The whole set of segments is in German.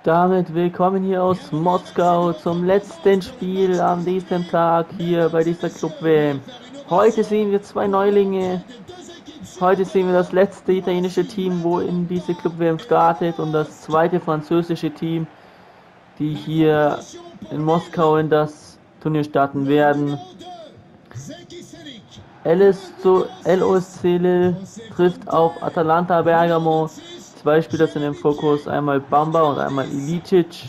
Damit willkommen hier aus Moskau zum letzten Spiel an diesem Tag hier bei dieser Club-WM. Heute sehen wir zwei Neulinge. Heute sehen wir das letzte italienische Team, wo in diese Club-WM startet, und das zweite französische Team, die hier in Moskau in das Turnier starten werden. LOSC Lille trifft auf Atalanta Bergamo. Zwei Spieler sind im Fokus, einmal Bamba und einmal Ilicic.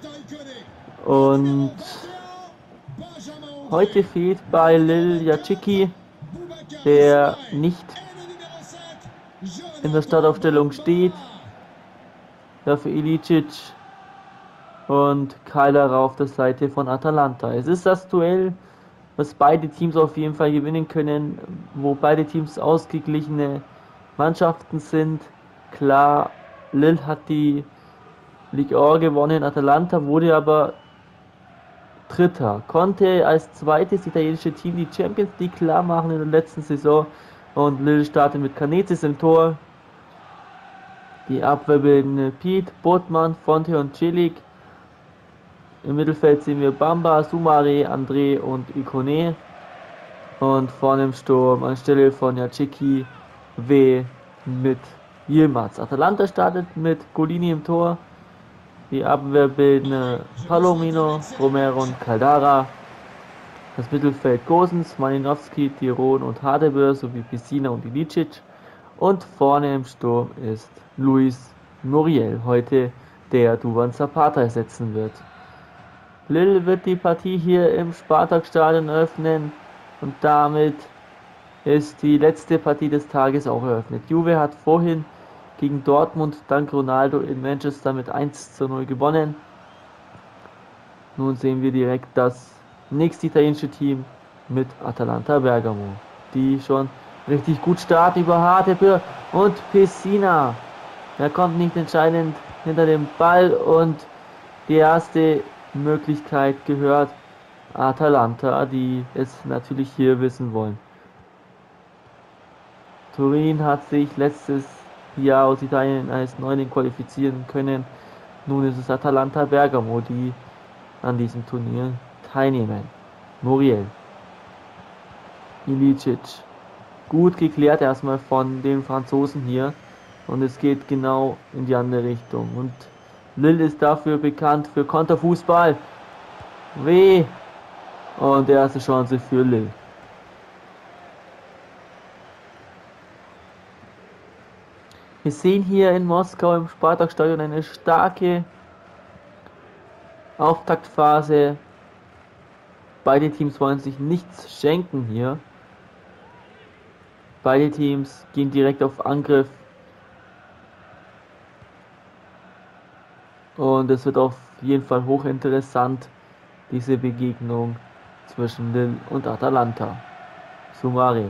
Und heute fehlt bei Lil Yachiki, der nicht in der Startaufstellung steht. Dafür Ilicic und Keiler auf der Seite von Atalanta. Es ist das Duell, was beide Teams auf jeden Fall gewinnen können, wo beide Teams ausgeglichene Mannschaften sind. Klar, Lille hat die Ligue 1 gewonnen, Atalanta wurde aber Dritter, konnte als zweites italienische Team die Champions League klar machen in der letzten Saison, und Lille startet mit Canezis im Tor. Die Abwehr bilden Piet, Botman, Fonte und Celik. Im Mittelfeld sehen wir Bamba, Soumare, André und Ikone. Und vorne im Sturm anstelle von Yachiki W mit Yilmaz. Atalanta startet mit Golini im Tor. Die Abwehr bilden Palomino, Romero und Caldara. Das Mittelfeld Gosens, Malinowski, Tiron und Hadeböhr sowie Piscina und Ilicic. Und vorne im Sturm ist Luis Muriel, heute der Duvan Zapata ersetzen wird. Lille wird die Partie hier im Spartak-Stadion eröffnen, und damit ist die letzte Partie des Tages auch eröffnet. Juve hat vorhin gegen Dortmund dank Ronaldo in Manchester mit 1:0 gewonnen. Nun sehen wir direkt das nächste italienische Team mit Atalanta Bergamo, die schon richtig gut starten über Hadeböhr und Pessina. Er kommt nicht entscheidend hinter dem Ball, und die erste Möglichkeit gehört Atalanta, die es natürlich hier wissen wollen. Turin hat sich letztes Jahr aus Italien als Neuling qualifizieren können. Nun ist es Atalanta Bergamo, die an diesem Turnier teilnehmen. Muriel. Ilicic. Gut geklärt erstmal von den Franzosen hier. Und es geht genau in die andere Richtung. Und Lille ist dafür bekannt für Konterfußball. Weh. Und erste Chance für Lille. Wir sehen hier in Moskau im Spartak-Stadion eine starke Auftaktphase. Beide Teams wollen sich nichts schenken hier. Beide Teams gehen direkt auf Angriff. Und es wird auf jeden Fall hochinteressant, diese Begegnung zwischen Lille und Atalanta. Soumare.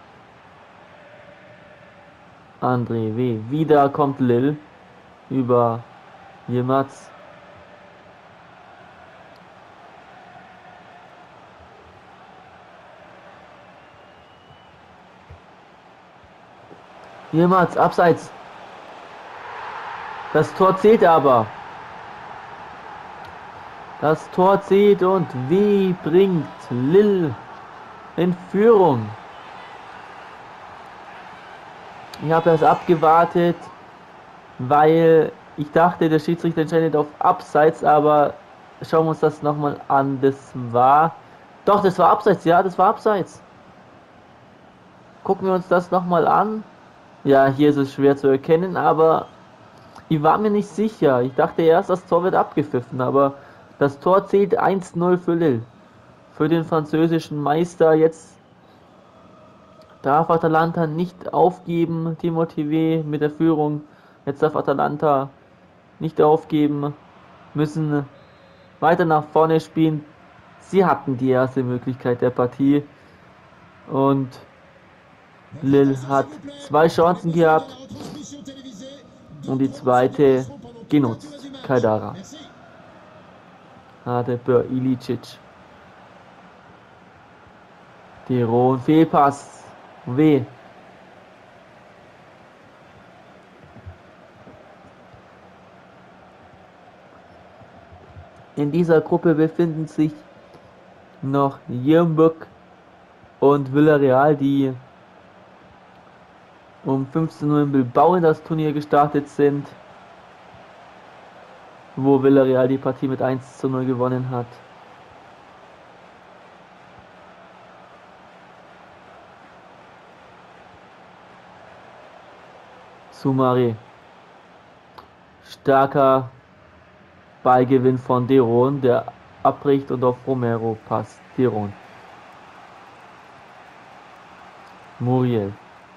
André W. Wieder kommt Lille über Yilmaz. Yilmaz, abseits. Das Tor zählt aber. Das Tor zählt, und wie bringt Lille in Führung? Ich habe erst abgewartet, weil ich dachte, der Schiedsrichter entscheidet auf Abseits, aber schauen wir uns das nochmal an. Das war Abseits, ja, das war Abseits. Gucken wir uns das nochmal an. Ja, hier ist es schwer zu erkennen, aber ich war mir nicht sicher. Ich dachte erst, das Tor wird abgepfiffen, aber das Tor zählt 1:0 für Lille. Für den französischen Meister. Jetzt darf Atalanta nicht aufgeben. Timothy W. mit der Führung. Jetzt darf Atalanta nicht aufgeben. Müssen weiter nach vorne spielen. Sie hatten die erste Möglichkeit der Partie. Und Lille hat zwei Chancen gehabt und die zweite genutzt. Caldara. Hadeböhr, Ilicic. Tiron, Fehlpass. W. In dieser Gruppe befinden sich noch Nürnberg und Villarreal, die um 15 Uhr in Bilbao in das Turnier gestartet sind, wo Villarreal die Partie mit 1:0 gewonnen hat. Soumaré. Starker Ballgewinn von Deron, der abbricht und auf Romero passt. Deron. Muriel.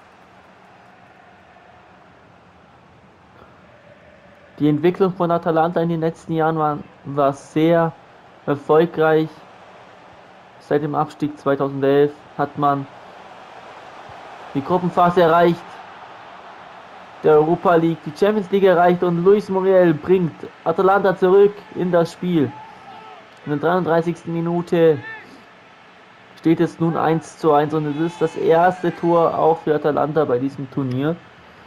Die Entwicklung von Atalanta in den letzten Jahren war sehr erfolgreich. Seit dem Abstieg 2011 hat man die Gruppenphase erreicht, der Europa League, die Champions League erreicht und Luis Muriel bringt Atalanta zurück in das Spiel. In der 33. Minute steht es nun 1:1 und es ist das erste Tor auch für Atalanta bei diesem Turnier.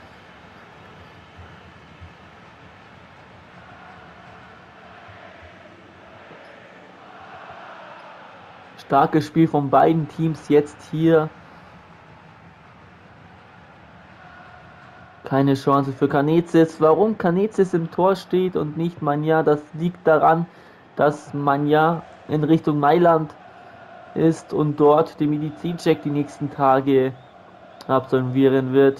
Starkes Spiel von beiden Teams jetzt hier. Keine Chance für Canezis. Warum Canezis im Tor steht und nicht Manja, das liegt daran, dass Manja in Richtung Mailand ist und dort den Medizincheck die nächsten Tage absolvieren wird.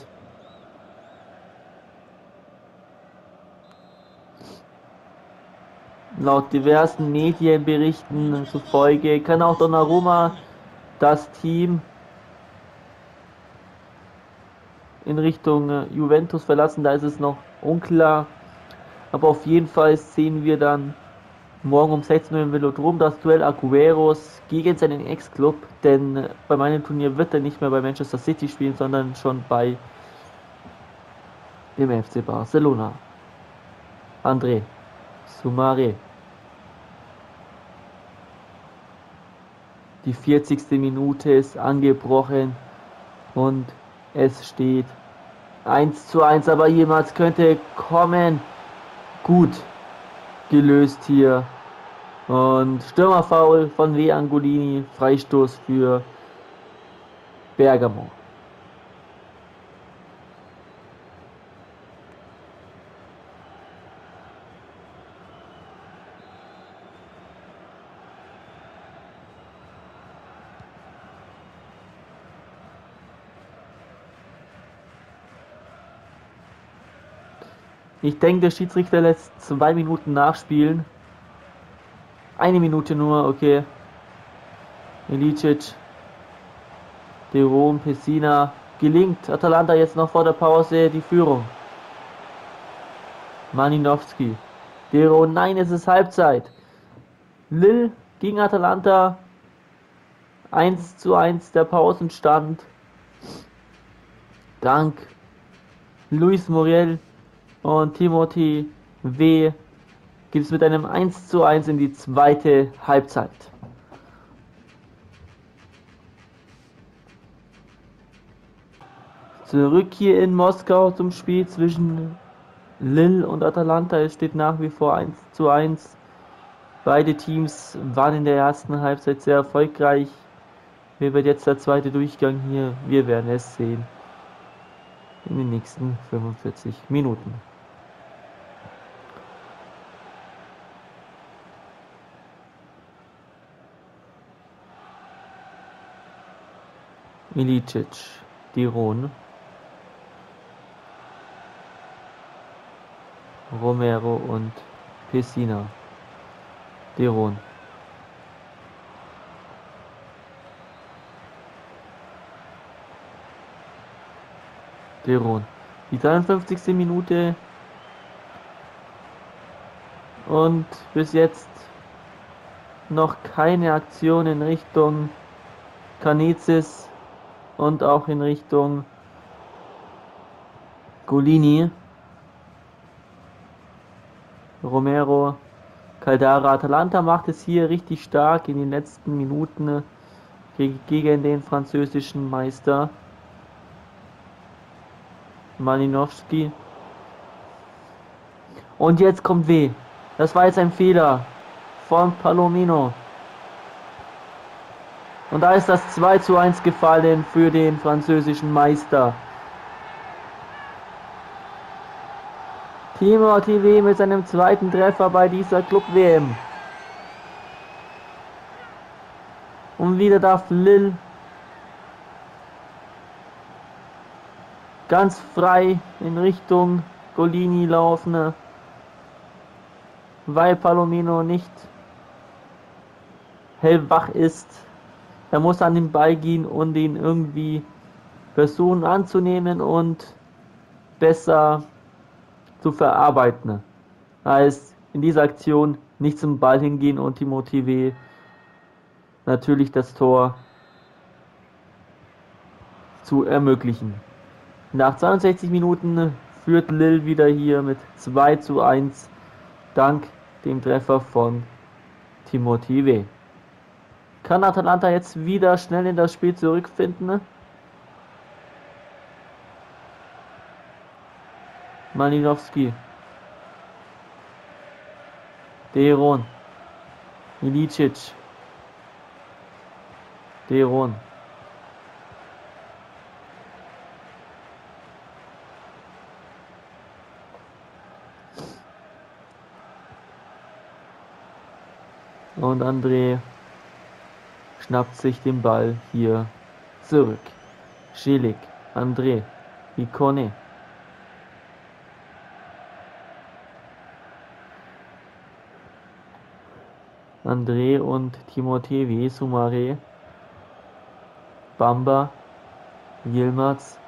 Laut diversen Medienberichten zufolge kann auch Donnarumma das Team in Richtung Juventus verlassen, da ist es noch unklar. Aber auf jeden Fall sehen wir dann morgen um 16 Uhr im Velodrom das Duell Agüeros gegen seinen Ex-Club, denn bei meinem Turnier wird er nicht mehr bei Manchester City spielen, sondern schon bei dem FC Barcelona. André Soumaré. Die 40. Minute ist angebrochen und es steht 1:1, aber jemals könnte kommen. Gut gelöst hier. Und Stürmerfoul von W. Angolini, Freistoß für Bergamo. Ich denke, der Schiedsrichter lässt 2 Minuten nachspielen. 1 Minute nur, okay. Ilicic, Deron, Pessina. Gelingt Atalanta jetzt noch vor der Pause die Führung. Malinowski. Deron, nein, es ist Halbzeit. Lille gegen Atalanta. 1:1 der Pausenstand. Dank Luis Muriel und Timothy W. geht es mit einem 1:1 in die zweite Halbzeit. Zurück hier in Moskau zum Spiel zwischen Lille und Atalanta. Es steht nach wie vor 1:1. Beide Teams waren in der ersten Halbzeit sehr erfolgreich. Wie wird jetzt der zweite Durchgang hier? Wir werden es sehen in den nächsten 45 Minuten. Ilicic, Deron, Romero und Pessina. Deron. Deron. Die 53. Minute. Und bis jetzt noch keine Aktion in Richtung Canizis und auch in Richtung Golini. Romero, Caldara. Atalanta macht es hier richtig stark in den letzten Minuten gegen den französischen Meister. Malinowski. Und jetzt kommt W. Das war jetzt ein Fehler von Palomino. Und da ist das 2:1 gefallen für den französischen Meister. Timothy mit seinem zweiten Treffer bei dieser Club-WM. Und wieder darf Lille ganz frei in Richtung Golini laufen, weil Palomino nicht hellwach ist. Er muss an den Ball gehen und ihn irgendwie versuchen anzunehmen und besser zu verarbeiten. Heißt, in dieser Aktion nicht zum Ball hingehen und Timothy natürlich das Tor zu ermöglichen. Nach 62 Minuten führt Lille wieder hier mit 2:1 dank dem Treffer von Timothy. Kann Atalanta jetzt wieder schnell in das Spiel zurückfinden? Malinowski. Deron. Ilicic. Deron. Und André schnappt sich den Ball hier zurück. Schelig, André, Icone. André und Timothy Soumaré. Bamba, Yilmaz.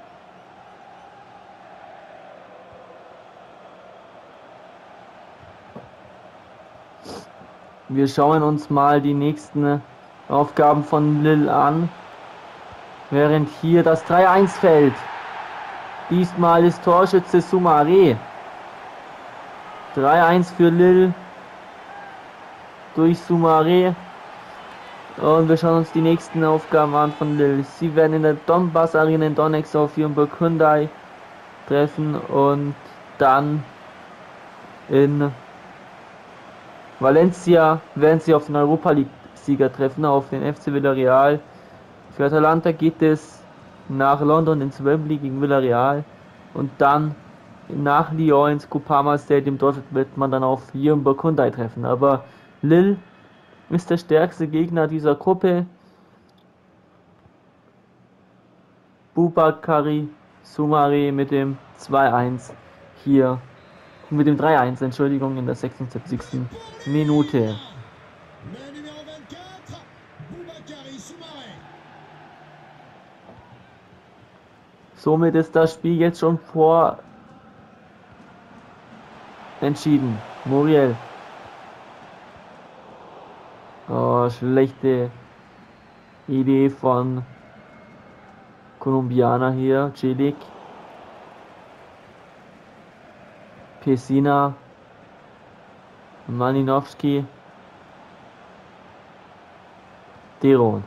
Wir schauen uns mal die nächsten Aufgaben von Lille an. Während hier das 3:1 fällt. Diesmal ist Torschütze Soumaré. 3:1 für Lille durch Soumaré. Und wir schauen uns die nächsten Aufgaben an von Lille. Sie werden in der Donbass Arena in Donetsk auf Jumbo Hyundai treffen und dann in Valencia werden sie auf den Europa League Sieger treffen, auf den FC Villarreal. Für Atalanta geht es nach London ins Wembley gegen Villarreal und dann nach Lyon ins Groupama Stadium. Dort wird man dann auf Jumbo Hyundai treffen. Aber Lille ist der stärkste Gegner dieser Gruppe. Boubakary Soumaré mit dem 2:1 hier, mit dem 3:1, Entschuldigung, in der 76. Minute. Somit ist das Spiel jetzt schon entschieden. Muriel. Oh, schlechte Idee von Kolumbianer hier. Celik. Pessina. Malinowski. Deron.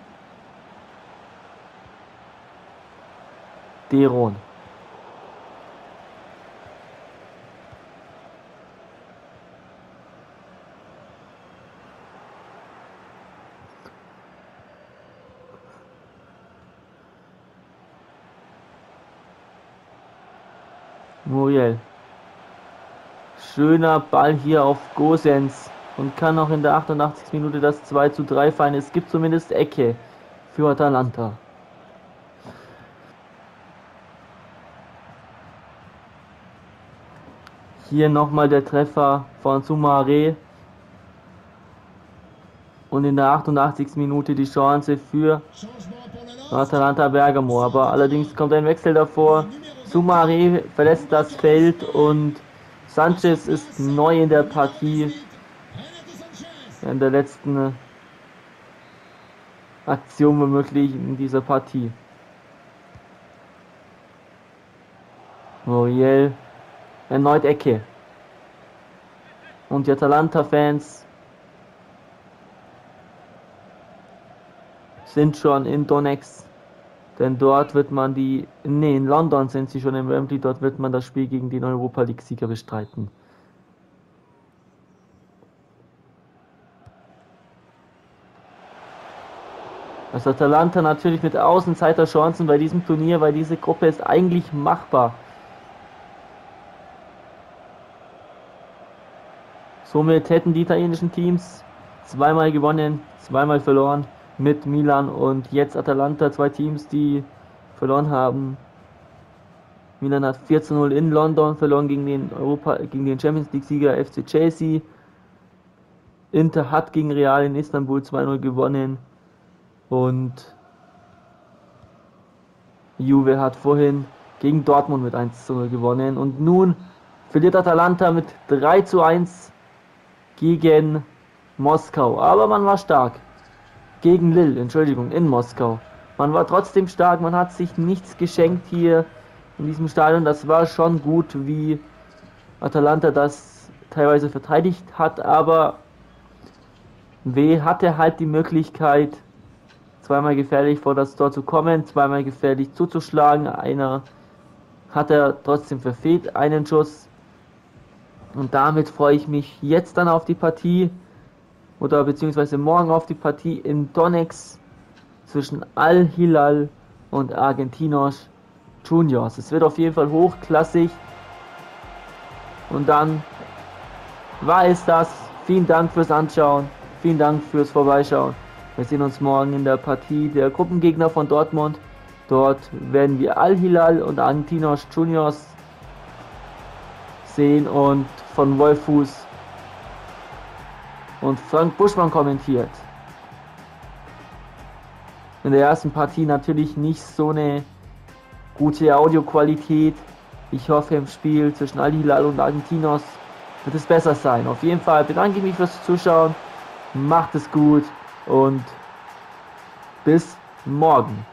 Deron. Muriel. Schöner Ball hier auf Gosens und kann noch in der 88. Minute das 2:3 fallen. Es gibt zumindest Ecke für Atalanta. Hier nochmal der Treffer von Soumaré. Und in der 88. Minute die Chance für Atalanta Bergamo. Aber allerdings kommt ein Wechsel davor. Soumaré verlässt das Feld und Sanchez ist neu in der Partie. In der letzten Aktion womöglich in dieser Partie. Muriel. Erneut Ecke. Und die Atalanta-Fans sind schon in Donetsk. Denn dort wird man in London sind sie schon im Wembley. Dort wird man das Spiel gegen den Europa League-Sieger bestreiten. Also Atalanta natürlich mit Außenseiterchancen bei diesem Turnier, weil diese Gruppe ist eigentlich machbar. Somit hätten die italienischen Teams zweimal gewonnen, zweimal verloren mit Milan und jetzt Atalanta, zwei Teams, die verloren haben. Milan hat 4:0 in London verloren gegen den Champions League Sieger FC Chelsea. Inter hat gegen Real in Istanbul 2:0 gewonnen und Juve hat vorhin gegen Dortmund mit 1:0 gewonnen und nun verliert Atalanta mit 3:1 gegen Moskau, aber man war stark. Gegen Lille, Entschuldigung, in Moskau. Man war trotzdem stark, man hat sich nichts geschenkt hier in diesem Stadion. Das war schon gut, wie Atalanta das teilweise verteidigt hat, aber W hatte halt die Möglichkeit, zweimal gefährlich vor das Tor zu kommen, zweimal gefährlich zuzuschlagen. Einer hat er trotzdem verfehlt, einen Schuss. Und damit freue ich mich jetzt dann auf die Partie oder beziehungsweise morgen auf die Partie in Donetsk zwischen Al-Hilal und Argentinos Juniors. Es wird auf jeden Fall hochklassig. Und dann war es das. Vielen Dank fürs Anschauen. Vielen Dank fürs Vorbeischauen. Wir sehen uns morgen in der Partie der Gruppengegner von Dortmund. Dort werden wir Al-Hilal und Argentinos Juniors sehen und von Wolfuß und Frank Buschmann kommentiert. In der ersten Partie natürlich nicht so eine gute Audioqualität. Ich hoffe, im Spiel zwischen Al-Hilal und Argentinos wird es besser sein. Auf jeden Fall bedanke ich mich fürs Zuschauen. Macht es gut und bis morgen.